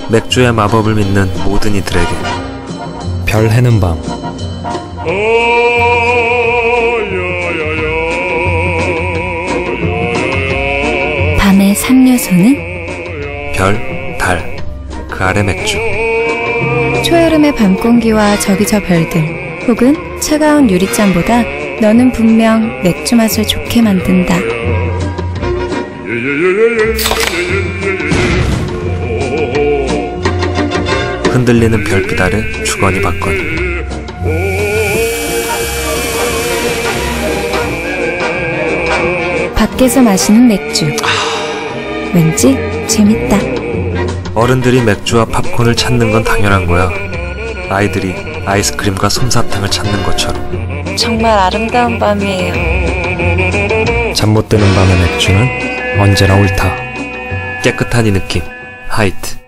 맥주의 마법을 믿는 모든 이들에게. 별 해는 밤. 밤의 3요소는? 별, 달, 그 아래 맥주. 초여름의 밤 공기와 저기 저 별들, 혹은 차가운 유리잔보다 너는 분명 맥주 맛을 좋게 만든다. 흔들리는 별빛 아래 주거니 받거니. 밖에서 마시는 맥주. 왠지 재밌다. 어른들이 맥주와 팝콘을 찾는 건 당연한 거야. 아이들이 아이스크림과 솜사탕을 찾는 것처럼. 정말 아름다운 밤이에요. 잠 못 드는 밤의 맥주는 언제나 옳다. 깨끗한 이 느낌. 하이트.